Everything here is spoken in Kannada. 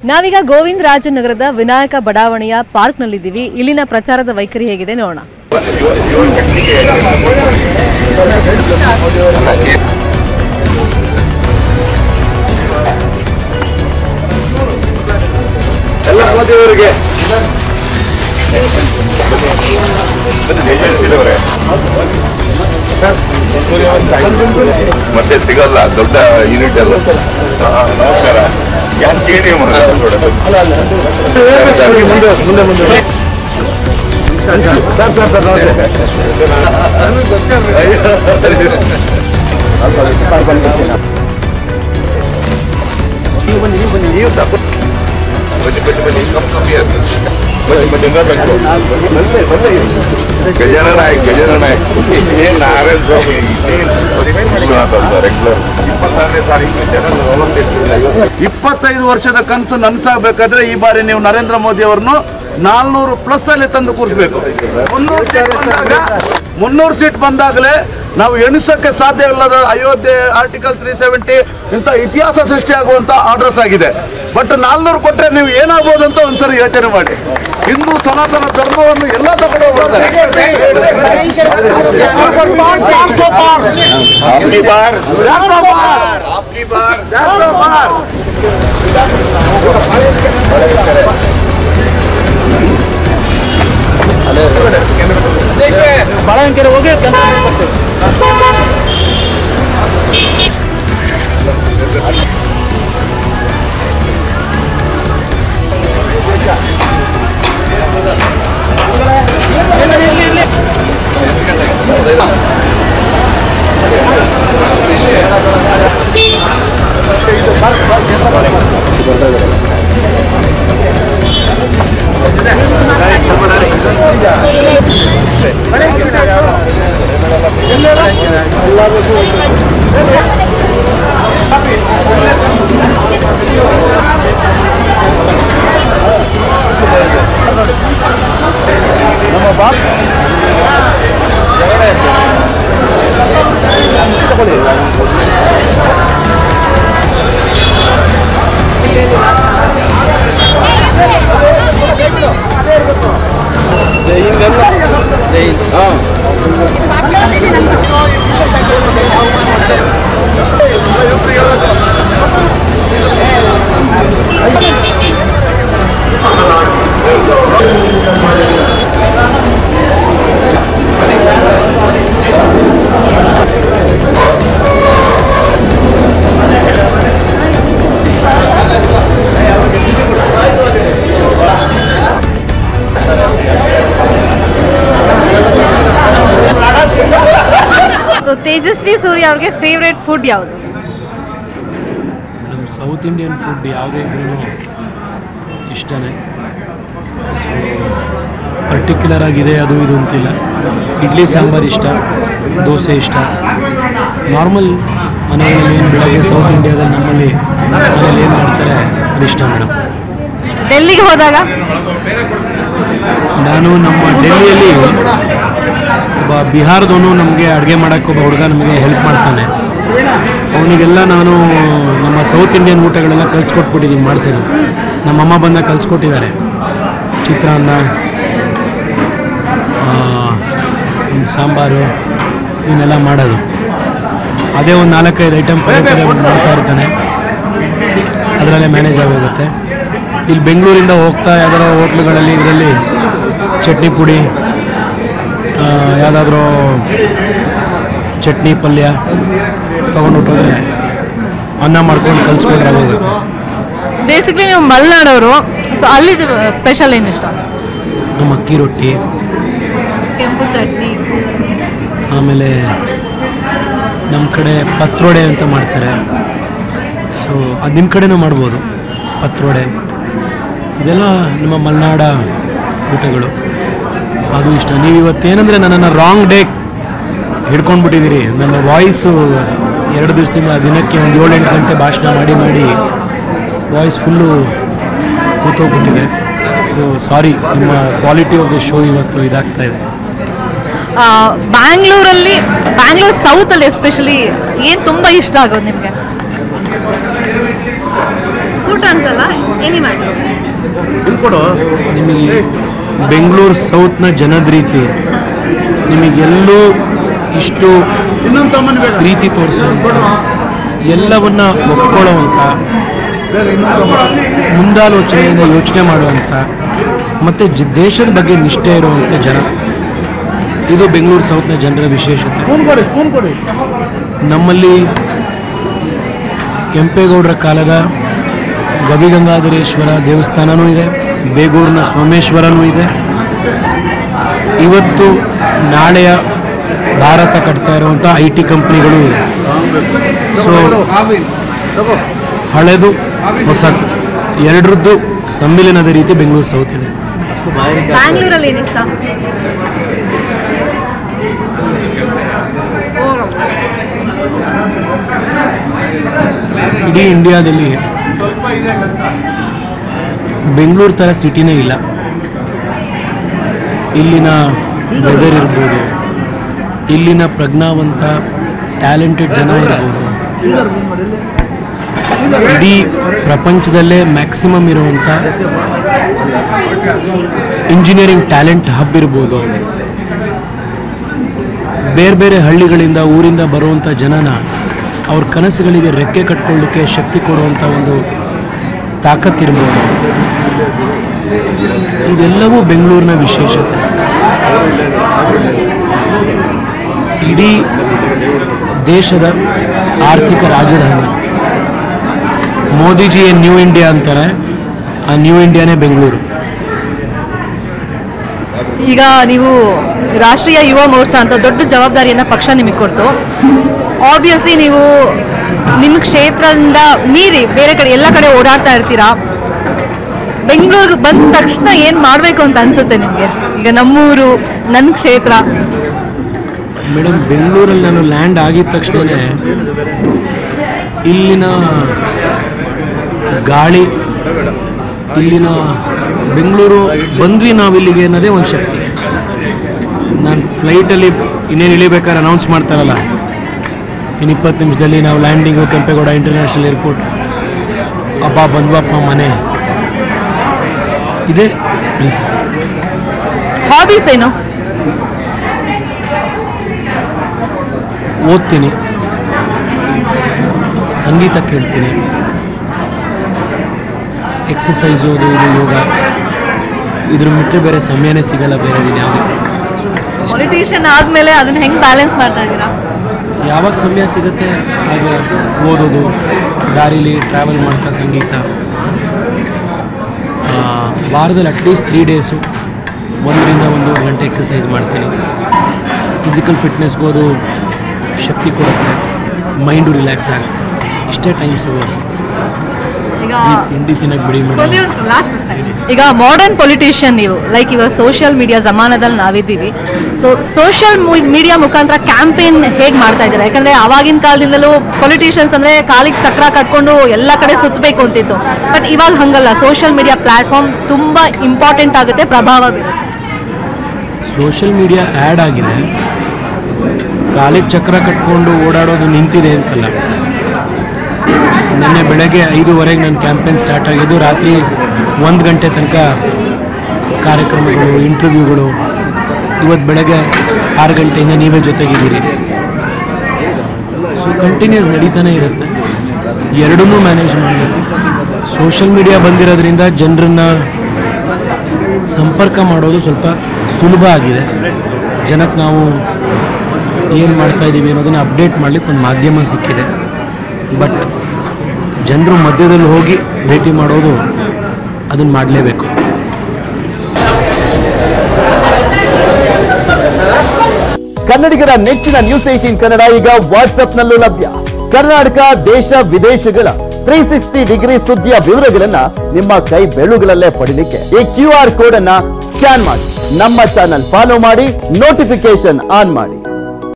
ನಾವೀಗ ಗೋವಿಂದರಾಜನಗರದ ವಿನಾಯಕ ಬಡಾವಣೆಯ ಪಾರ್ಕ್ನಲ್ಲಿದ್ದೀವಿ. ಇಲ್ಲಿನ ಪ್ರಚಾರದ ವೈಖರಿ ಹೇಗಿದೆ ನೋಡೋಣ. ಮತ್ತೆ ಸಿಗಲ್ಲ ದೊಡ್ಡ ಯೂನಿಟ್ ಅಲ್ಲ. ನಮಸ್ಕಾರ. ಗಜಾನ ನಾಯಕ್ ನಾರಾಯಣ ಸ್ವಾಮಿ ರೆಗ್ಯುಲರ್ 26ನೇ ತಾರೀಕು 25 ವರ್ಷದ ಕನಸು ನನಸಾಗಬೇಕಾದ್ರೆ ಈ ಬಾರಿ ನೀವು ನರೇಂದ್ರ ಮೋದಿ ಅವರನ್ನು 400+ ಅಲ್ಲಿ ತಂದು ಕೂರಿಸಬೇಕು. 300 ಸೀಟ್ ಬಂದಾಗಲೇ ನಾವು ಎಣಿಸೋಕ್ಕೆ ಸಾಧ್ಯ ಇಲ್ಲದ ಅಯೋಧ್ಯೆ ಆರ್ಟಿಕಲ್ 370 ಇಂಥ ಇತಿಹಾಸ ಸೃಷ್ಟಿಯಾಗುವಂಥ ಆರ್ಡರ್ಸ್ ಆಗಿದೆ. ಬಟ್ 400 ಕೊಟ್ಟರೆ ನೀವು ಏನಾಗ್ಬೋದು ಅಂತ ಒಂದ್ಸರಿ ಯೋಚನೆ ಮಾಡಿ. ಹಿಂದೂ ಸನಾತನ ಧರ್ಮವನ್ನು ಎಲ್ಲ ತಗೊಂಡು ಹೋಗ್ತಾರೆ. ಬಾಳಂಕೆರೆ ಹೋಗಿ ತೇಜಸ್ವಿ ಸೂರ್ಯ ಅವ್ರಿಗೆ ಫೇವ್ರೇಟ್ ಫುಡ್ ಯಾವುದು? ನಮ್ಮ ಸೌತ್ ಇಂಡಿಯನ್ ಫುಡ್ ಯಾವುದೇ ಇದ್ರೂ ಇಷ್ಟನೇ. ಸೊ ಪರ್ಟಿಕ್ಯುಲರ್ ಆಗಿದೆ ಅದು ಇದು ಅಂತಿಲ್ಲ. ಇಡ್ಲಿ ಸಾಂಬಾರು ಇಷ್ಟ, ದೋಸೆ ಇಷ್ಟ. ನಾರ್ಮಲ್ ಮನೆಯಲ್ಲಿ ಏನು ಬೆಳಗ್ಗೆ ಸೌತ್ ಇಂಡಿಯಾದಲ್ಲಿ ನಮ್ಮಲ್ಲಿ ಮನೇಲಿ ಏನು ಮಾಡ್ತಾರೆ ಅದು ಇಷ್ಟ ಮೇಡಮ್. ಡೆಲ್ಲಿಗೆ ಹೋದಾಗ ನಾನು ನಮ್ಮ ಡೆಲ್ಲಿಯಲ್ಲಿ ಒಬ್ಬ ಬಿಹಾರದವನು ನಮಗೆ ಅಡುಗೆ ಮಾಡೋಕ್ಕೆ ಒಬ್ಬ ಹುಡುಗ ನಮಗೆ ಹೆಲ್ಪ್ ಮಾಡ್ತಾನೆ. ಅವನಿಗೆಲ್ಲ ನಾನು ನಮ್ಮ ಸೌತ್ ಇಂಡಿಯನ್ ಊಟಗಳೆಲ್ಲ ಕಲಿಸ್ಕೊಟ್ಬಿಟ್ಟಿದ್ದೀನಿ ಮಾಡಿಸೋದು. ನಮ್ಮಮ್ಮ ಬಂದ ಕಲಿಸ್ಕೊಟ್ಟಿದ್ದಾರೆ. ಚಿತ್ರಾನ್ನ, ಸಾಂಬಾರು ಇವನ್ನೆಲ್ಲ ಮಾಡೋದು. ಅದೇ ಒಂದು 4-5 ಐಟಮ್ ಪದೇ ಮಾಡ್ತಾ ಇರ್ತಾನೆ. ಅದರಲ್ಲೇ ಮ್ಯಾನೇಜ್ ಆಗೋಗುತ್ತೆ. ಇಲ್ಲಿ ಬೆಂಗಳೂರಿಂದ ಹೋಗ್ತಾ ಯಾವ್ದಾರೋ ಹೋಟ್ಲುಗಳಲ್ಲಿ ಇದರಲ್ಲಿ ಚಟ್ನಿ ಪುಡಿ, ಯಾವುದಾದ್ರೂ ಚಟ್ನಿ ಪಲ್ಯ ತೊಗೊಂಡು ಹೊಟ್ಟೋದ್ರೆ ಅನ್ನ ಮಾಡ್ಕೊಂಡು ಕಲಿಸ್ಕೊಂಡ್ರೆ ಆಗೋಗುತ್ತೆ. ಬೇಸಿಕ್ಲಿ ನೀವು ಮಲೆನಾಡವರು, ಸೊ ಅಲ್ಲಿ ಸ್ಪೆಷಲ್ ಏನು ಇಷ್ಟ? ನಮ್ಮ ಅಕ್ಕಿ ರೊಟ್ಟಿ, ಕೆಂಪು ಚಟ್ನಿ, ಆಮೇಲೆ ನಮ್ಮ ಕಡೆ ಪತ್ರೊಡೆ ಅಂತ ಮಾಡ್ತಾರೆ. ಸೊ ಅದು ನಿಮ್ಮ ಕಡೆನೂ ಮಾಡ್ಬೋದು. ಪತ್ರೊಡೆ ಇದೆಲ್ಲ ನಮ್ಮ ಮಲೆನಾಡ ಊಟಗಳು, ಅದು ಇಷ್ಟ. ನೀವು ಇವತ್ತೇನೆಂದರೆ ನನ್ನನ್ನು ರಾಂಗ್ ಡೇ ಹಿಡ್ಕೊಂಡ್ಬಿಟ್ಟಿದ್ದೀರಿ. ನನ್ನ ವಾಯ್ಸು 2 ದಿವಸದಿಂದ ದಿನಕ್ಕೆ ಒಂದು 7-8 ಗಂಟೆ ಭಾಷಣ ಮಾಡಿ ವಾಯ್ಸ್ ಫುಲ್ಲು ಕೂತೋಗ್ಬಿಟ್ಟಿದೆ. ಸೊ ಸಾರಿ, ನಿಮ್ಮ ಕ್ವಾಲಿಟಿ ಆಫ್ ದ ಶೋ ಇವತ್ತು ಇದಾಗ್ತಾ ಇದೆ. ಬ್ಯಾಂಗ್ಳೂರ್ ಸೌತಲ್ಲಿ ಎಸ್ಪೆಷಲಿ ಏನು ತುಂಬ ಇಷ್ಟ ಆಗೋದು ನಿಮಗೆ? ಊಟ ಅಂತಲ್ಲ ಏನಿ ಮಾಡಿ ನಿಮಗೆ ಬೆಂಗಳೂರು ಸೌತ್ನ ಜನದ ರೀತಿ ನಿಮಗೆಲ್ಲೂ ಇಷ್ಟು ಪ್ರೀತಿ ತೋರಿಸುವಂಥ ಎಲ್ಲವನ್ನ ಒಪ್ಕೊಳ್ಳುವಂಥ ಮುಂದಾಲೋಚನೆಯಿಂದ ಯೋಚನೆ ಮಾಡುವಂಥ ಮತ್ತು ದೇಶದ ಬಗ್ಗೆ ನಿಷ್ಠೆ ಇರುವಂಥ ಜನ, ಇದು ಬೆಂಗಳೂರು ಸೌತ್ನ ಜನರ ವಿಶೇಷತೆ. ನಮ್ಮಲ್ಲಿ ಕೆಂಪೇಗೌಡರ ಕಾಲದ ಗವಿಗಂಗಾಧರೇಶ್ವರ ದೇವಸ್ಥಾನವೂ ಇದೆ, ಬೇಗೂರಿನ ಸೋಮೇಶ್ವರನೂ ಇದೆ. ಇವತ್ತು ನಾಳೆಯ ಭಾರತ ಕಟ್ತಾ ಇರುವಂಥ IT ಕಂಪ್ನಿಗಳು ಇದೆ. ಸೊ ಹಳೆದು ಹೊಸದು ಎರಡರದ್ದು ಸಮ್ಮಿಲನದ ರೀತಿ ಬೆಂಗಳೂರು ಸೌತ್ ಇದೆ. ಬ್ಯಾಂಗ್ಳೂರಲ್ಲಿ ಏನಿಷ್ಟ? ಇಡೀ ಇಂಡಿಯಾದಲ್ಲಿ ಬೆಂಗಳೂರು ಥರ ಸಿಟಿನೇ ಇಲ್ಲ. ಇಲ್ಲಿನ ವೆದರ್ ಇರ್ಬೋದು, ಇಲ್ಲಿನ ಪ್ರಜ್ಞಾವಂತ ಟ್ಯಾಲೆಂಟೆಡ್ ಜನ ಇರ್ಬೋದು, ಇಡೀ ಪ್ರಪಂಚದಲ್ಲೇ ಮ್ಯಾಕ್ಸಿಮಮ್ ಇರುವಂಥ ಇಂಜಿನಿಯರಿಂಗ್ ಟ್ಯಾಲೆಂಟ್ ಹಬ್ ಇರ್ಬೋದು, ಬೇರೆ ಬೇರೆ ಹಳ್ಳಿಗಳಿಂದ ಊರಿಂದ ಬರುವಂಥ ಜನನ ಅವ್ರ ಕನಸುಗಳಿಗೆ ರೆಕ್ಕೆ ಕಟ್ಕೊಳ್ಳಿಕ್ಕೆ ಶಕ್ತಿ ಕೊಡುವಂಥ ಒಂದು ತಾಕತ್ತಿರ್ಬೋದು. ಇದೆಲ್ಲವೂ ಬೆಂಗಳೂರಿನ ವಿಶೇಷತೆ. ಇಡೀ ದೇಶದ ಆರ್ಥಿಕ ರಾಜಧಾನಿ. ಮೋದಿಜಿಯೇ ನ್ಯೂ ಇಂಡಿಯಾ ಅಂತಾರೆ, ಆ ನ್ಯೂ ಇಂಡಿಯಾನೇ ಬೆಂಗಳೂರು. ಈಗ ನೀವು ರಾಷ್ಟ್ರೀಯ ಯುವ ಮೋರ್ಚಾ ಅಂತ ದೊಡ್ಡ ಜವಾಬ್ದಾರಿಯನ್ನು ಪಕ್ಷ ನಿಮಗೆ ಕೊಡ್ತು. ಆಬ್ವಿಯಸ್ಲಿ ನೀವು ನಿಮ್ಮ ಕ್ಷೇತ್ರದಿಂದ ಮೀರಿ ಬೇರೆ ಕಡೆ ಎಲ್ಲ ಕಡೆ ಓಡಾಡ್ತಾ ಇರ್ತೀರಾ. ಬೆಂಗಳೂರಿಗೆ ಬಂದ ತಕ್ಷಣ ಏನು ಮಾಡಬೇಕು ಅಂತ ಅನಿಸುತ್ತೆ ನಿಮಗೆ? ಈಗ ನಮ್ಮೂರು, ನನ್ನ ಕ್ಷೇತ್ರ. ಮೇಡಮ್, ಬೆಂಗಳೂರಲ್ಲಿ ನಾನು ಲ್ಯಾಂಡ್ ಆಗಿದ ತಕ್ಷಣವೇ ಇಲ್ಲಿನ ಗಾಳಿ, ಇಲ್ಲಿನ ಬೆಂಗಳೂರು ಬಂದ್ವಿ ನಾವಿಲ್ಲಿಗೆ ಅನ್ನೋದೇ ಒಂದು ಶಕ್ತಿ. ನಾನು ಫ್ಲೈಟಲ್ಲಿ ಇನ್ನೇನು ಇಳಿಬೇಕಾದ್ರೆ ಅನೌನ್ಸ್ ಮಾಡ್ತಾರಲ್ಲ, ಇನ್ನು 20 ನಿಮಿಷದಲ್ಲಿ ನಾವು ಲ್ಯಾಂಡಿಂಗು ಕೆಂಪೇಗೌಡ ಇಂಟರ್ನ್ಯಾಷನಲ್ ಏರ್ಪೋರ್ಟ್, ಅಬ್ಬಾ ಬಂದ್ವಪ್ಪ ಮನೆ. ಇದೇ ಪ್ರೀತಿ. ಹಾಬೀಸ್ ಏನು? ಓದ್ತೀನಿ, ಸಂಗೀತ ಕೇಳ್ತೀನಿ, ಎಕ್ಸಸೈಸು, ಅದು ಇದು ಯೋಗ. ಇದ್ರ ಬಿಟ್ಟರೆ ಬೇರೆ ಸಮಯನೇ ಸಿಗಲ್ಲ ಬೇರೆ ದಿನ ಯಾವುದೇ. ಪೊಲಿಟಿಷಿಯನ್ ಆದಮೇಲೆ ಅದನ್ನ ಹೆಂಗೆ ಬ್ಯಾಲೆನ್ಸ್ ಮಾಡ್ತಾ ಇದ್ದೀರಾ? ಯಾವಾಗ ಸಮಯ ಸಿಗುತ್ತೆ ಹಾಗೆ ಓದೋದು, ದಾರಿಲಿ ಟ್ರಾವೆಲ್ ಮಾಡ್ತಾ ಸಂಗೀತ. ವಾರದಲ್ಲಿ ಅಟ್ಲೀಸ್ಟ್ 3 ಡೇಸು 1 ರಿಂದ 1.5 ಗಂಟೆ ಎಕ್ಸಸೈಸ್ ಮಾಡ್ತೀನಿ. ಫಿಸಿಕಲ್ ಫಿಟ್ನೆಸ್ಗೂ ಅದು ಶಕ್ತಿ ಕೊಡುತ್ತೆ, ಮೈಂಡು ರಿಲ್ಯಾಕ್ಸ್ ಆಗುತ್ತೆ. ಇಷ್ಟೇ ಟೈಮ್ ಸಿಗೋದು. ತಿಂಡಿ ತಿನ್ನಕ್ಕೆ ಬಿಡಿ ಮೇಡಮ್. ಈಗ ಮಾಡರ್ನ್ ಪೊಲಿಟಿಷಿಯನ್ ನೀವು, ಲೈಕ್ ಇವಾಗ ಸೋಷಿಯಲ್ ಮೀಡಿಯಾ ಜಮಾನದಲ್ಲಿ ನಾವಿದ್ದೀವಿ. ಸೊ ಸೋಷಿಯಲ್ ಮೀಡಿಯಾ ಮುಖಾಂತರ ಕ್ಯಾಂಪೇನ್ ಹೇಗೆ ಮಾಡ್ತಾ ಇದ್ದಾರೆ? ಯಾಕಂದರೆ ಆವಾಗಿನ ಕಾಲದಿಂದಲೂ ಪೊಲಿಟಿಷಿಯನ್ಸ್ ಅಂದರೆ ಕಾಲಿಗೆ ಚಕ್ರ ಕಟ್ಕೊಂಡು ಎಲ್ಲ ಕಡೆ ಸುತ್ತಬೇಕು ಅಂತಿತ್ತು. ಬಟ್ ಇವಾಗ ಹಂಗಲ್ಲ, ಸೋಷಿಯಲ್ ಮೀಡಿಯಾ ಪ್ಲ್ಯಾಟ್ಫಾರ್ಮ್ ತುಂಬ ಇಂಪಾರ್ಟೆಂಟ್ ಆಗುತ್ತೆ, ಪ್ರಭಾವ ಬೀರುತ್ತೆ. ಸೋಷಿಯಲ್ ಮೀಡಿಯಾ ಆ್ಯಡ್ ಆಗಿದೆ, ಕಾಲಿಗೆ ಚಕ್ರ ಕಟ್ಕೊಂಡು ಓಡಾಡೋದು ನಿಂತಿದೆ ಅಂತಲ್ಲ. ನಿನ್ನೆ ಬೆಳಗ್ಗೆ 5:15 ನನ್ನ ಕ್ಯಾಂಪೇನ್ ಸ್ಟಾರ್ಟ್ ಆಗಿದ್ದು, ರಾತ್ರಿ 1 ಗಂಟೆ ತನಕ ಕಾರ್ಯಕ್ರಮಗಳು, ಇಂಟರ್ವ್ಯೂಗಳು. ಇವತ್ತು ಬೆಳಗ್ಗೆ 6 ಗಂಟೆಯಿಂದ ನೀವೇ ಜೊತೆಗಿದ್ದೀರಿ. ಸೊ ಕಂಟಿನ್ಯೂಸ್ ನಡೀತಾನೆ ಇರುತ್ತೆ. ಎರಡನ್ನೂ ಮ್ಯಾನೇಜ್ ಮಾಡಬೇಕು. ಸೋಷಿಯಲ್ ಮೀಡಿಯಾ ಬಂದಿರೋದ್ರಿಂದ ಜನರನ್ನು ಸಂಪರ್ಕ ಮಾಡೋದು ಸ್ವಲ್ಪ ಸುಲಭ ಆಗಿದೆ. ಜನಕ್ಕೆ ನಾವು ಏನು ಮಾಡ್ತಾಯಿದ್ದೀವಿ ಅನ್ನೋದನ್ನು ಅಪ್ಡೇಟ್ ಮಾಡಲಿಕ್ಕೆ ಒಂದು ಮಾಧ್ಯಮ ಸಿಕ್ಕಿದೆ. ಬಟ್ ಜನರು ಮಧ್ಯದಲ್ಲಿ ಹೋಗಿ ಭೇಟಿ ಮಾಡೋದು, ಅದನ್ನು ಮಾಡಲೇಬೇಕು. ಕನ್ನಡಿಗರ ನೆಚ್ಚಿನ ನ್ಯೂಸ್ 18 ಕನ್ನಡ ಈಗ ವಾಟ್ಸ್ಆಪ್ನಲ್ಲೂ ಲಭ್ಯ. ಕರ್ನಾಟಕ, ದೇಶ ವಿದೇಶಗಳ 360 ಡಿಗ್ರಿ ಸುದ್ದಿಯ ವಿವರಗಳನ್ನ ನಿಮ್ಮ ಕೈ ಬೆಳುಗಳಲ್ಲೇ ಪಡಿಲಿಕ್ಕೆ ಈ QR ಕೋಡ್ ಅನ್ನ ಸ್ಕ್ಯಾನ್ ಮಾಡಿ, ನಮ್ಮ ಚಾನಲ್ ಫಾಲೋ ಮಾಡಿ, ನೋಟಿಫಿಕೇಶನ್ ಆನ್ ಮಾಡಿ.